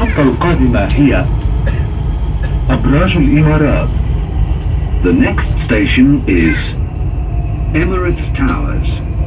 المحطة القادمة هي أبراج الإمارات. The next station is Emirates Towers.